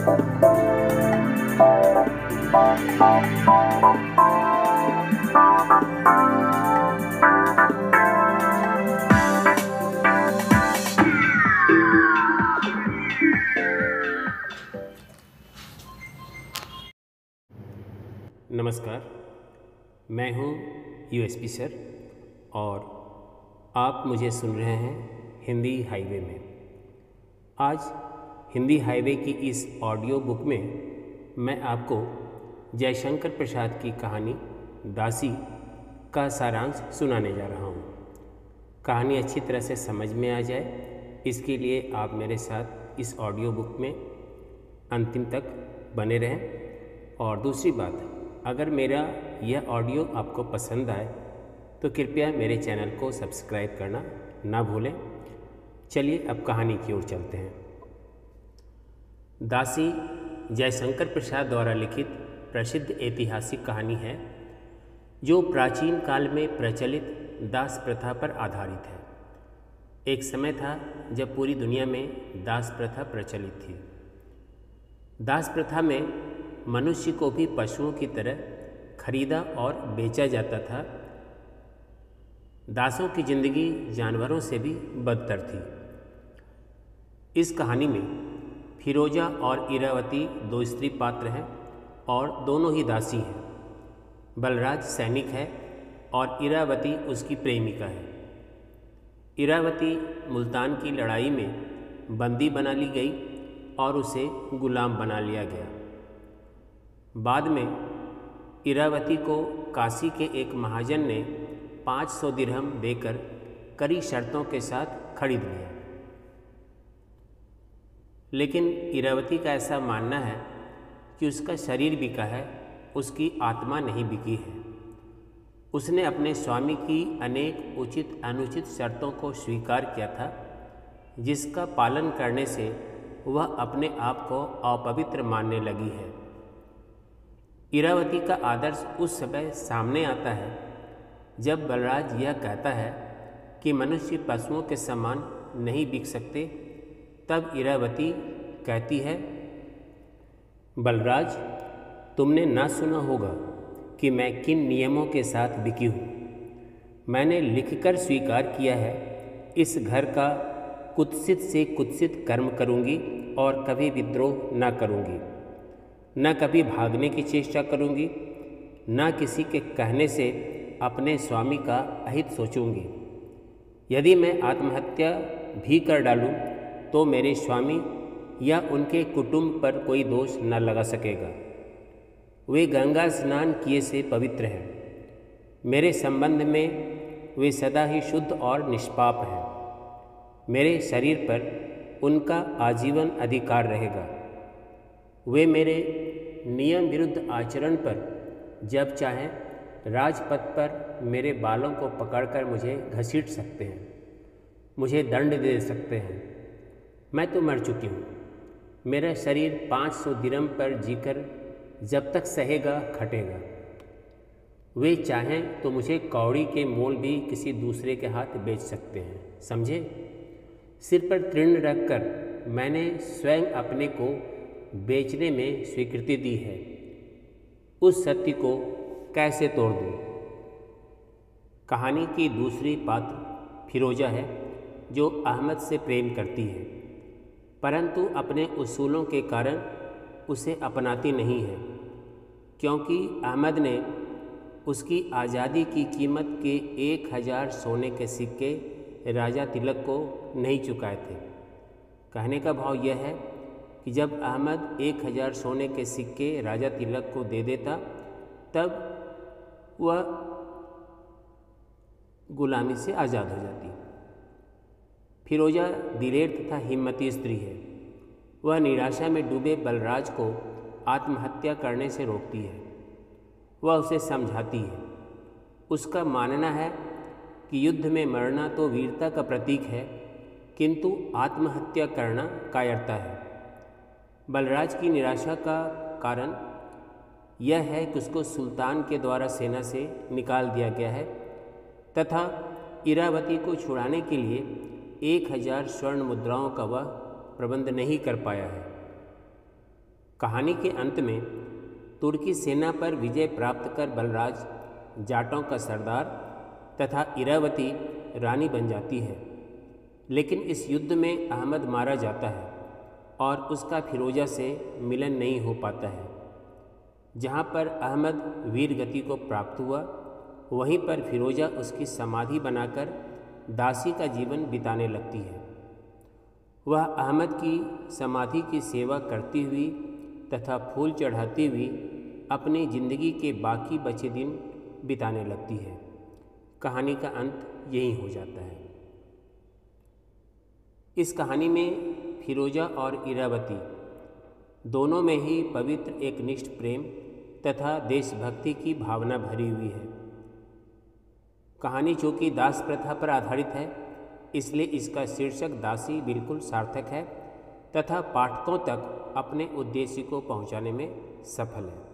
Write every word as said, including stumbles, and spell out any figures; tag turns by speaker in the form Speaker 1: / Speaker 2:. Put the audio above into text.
Speaker 1: नमस्कार, मैं हूं यूएसपी सर और आप मुझे सुन रहे हैं हिंदी हाईवे में। आज हिंदी हाईवे की इस ऑडियो बुक में मैं आपको जयशंकर प्रसाद की कहानी दासी का सारांश सुनाने जा रहा हूं। कहानी अच्छी तरह से समझ में आ जाए, इसके लिए आप मेरे साथ इस ऑडियो बुक में अंतिम तक बने रहें। और दूसरी बात, अगर मेरा यह ऑडियो आपको पसंद आए तो कृपया मेरे चैनल को सब्सक्राइब करना ना भूलें। चलिए अब कहानी की ओर चलते हैं। दासी जयशंकर प्रसाद द्वारा लिखित प्रसिद्ध ऐतिहासिक कहानी है जो प्राचीन काल में प्रचलित दास प्रथा पर आधारित है। एक समय था जब पूरी दुनिया में दास प्रथा प्रचलित थी। दास प्रथा में मनुष्य को भी पशुओं की तरह खरीदा और बेचा जाता था। दासों की जिंदगी जानवरों से भी बदतर थी। इस कहानी में फिरोजा और इरावती दो स्त्री पात्र हैं और दोनों ही दासी हैं। बलराज सैनिक है और इरावती उसकी प्रेमिका है। इरावती मुल्तान की लड़ाई में बंदी बना ली गई और उसे गुलाम बना लिया गया। बाद में इरावती को काशी के एक महाजन ने पाँच सौ दिरहम देकर कड़ी शर्तों के साथ खरीद लिया। लेकिन इरावती का ऐसा मानना है कि उसका शरीर बिका है, उसकी आत्मा नहीं बिकी है। उसने अपने स्वामी की अनेक उचित अनुचित शर्तों को स्वीकार किया था, जिसका पालन करने से वह अपने आप को अपवित्र मानने लगी है। इरावती का आदर्श उस समय सामने आता है जब बलराज यह कहता है कि मनुष्य पशुओं के समान नहीं बिक सकते। तब इरावती कहती है, बलराज, तुमने ना सुना होगा कि मैं किन नियमों के साथ बिकी हूँ। मैंने लिखकर स्वीकार किया है, इस घर का कुत्सित से कुत्सित कर्म करूँगी और कभी विद्रोह न करूँगी, न कभी भागने की चेष्टा करूँगी, न किसी के कहने से अपने स्वामी का अहित सोचूंगी। यदि मैं आत्महत्या भी कर डालूं तो मेरे स्वामी या उनके कुटुंब पर कोई दोष न लगा सकेगा। वे गंगा स्नान किए से पवित्र हैं। मेरे संबंध में वे सदा ही शुद्ध और निष्पाप हैं। मेरे शरीर पर उनका आजीवन अधिकार रहेगा। वे मेरे नियम विरुद्ध आचरण पर जब चाहें राजपथ पर मेरे बालों को पकड़कर मुझे घसीट सकते हैं, मुझे दंड दे सकते हैं। मैं तो मर चुकी हूँ। मेरा शरीर पाँच सौ दिरहम पर जीकर जब तक सहेगा खटेगा। वे चाहें तो मुझे कौड़ी के मोल भी किसी दूसरे के हाथ बेच सकते हैं, समझे। सिर पर तृण रखकर मैंने स्वयं अपने को बेचने में स्वीकृति दी है। उस सत्य को कैसे तोड़ दूं? कहानी की दूसरी पात्र फिरोजा है जो अहमद से प्रेम करती है, परंतु अपने उसूलों के कारण उसे अपनाती नहीं है, क्योंकि अहमद ने उसकी आज़ादी की कीमत के एक हजार सोने के सिक्के राजा तिलक को नहीं चुकाए थे। कहने का भाव यह है कि जब अहमद एक हजार सोने के सिक्के राजा तिलक को दे देता तब वह गुलामी से आज़ाद हो जाती। फिरोजा दिलेर तथा हिम्मती स्त्री है। वह निराशा में डूबे बलराज को आत्महत्या करने से रोकती है। वह उसे समझाती है। उसका मानना है कि युद्ध में मरना तो वीरता का प्रतीक है, किंतु आत्महत्या करना कायरता है। बलराज की निराशा का कारण यह है कि उसको सुल्तान के द्वारा सेना से निकाल दिया गया है तथा इरावती को छुड़ाने के लिए एक हजार स्वर्ण मुद्राओं का वह प्रबंध नहीं कर पाया है। कहानी के अंत में तुर्की सेना पर विजय प्राप्त कर बलराज जाटों का सरदार तथा इरावती रानी बन जाती है। लेकिन इस युद्ध में अहमद मारा जाता है और उसका फिरोजा से मिलन नहीं हो पाता है। जहाँ पर अहमद वीर गति को प्राप्त हुआ, वहीं पर फिरोजा उसकी समाधि बनाकर दासी का जीवन बिताने लगती है। वह अहमद की समाधि की सेवा करती हुई तथा फूल चढ़ाती हुई अपनी जिंदगी के बाकी बचे दिन बिताने लगती है। कहानी का अंत यही हो जाता है। इस कहानी में फिरोजा और इरावती दोनों में ही पवित्र एकनिष्ठ प्रेम तथा देशभक्ति की भावना भरी हुई है। कहानी चूँकि दास प्रथा पर आधारित है, इसलिए इसका शीर्षक दासी बिल्कुल सार्थक है तथा पाठकों तक अपने उद्देश्य को पहुंचाने में सफल है।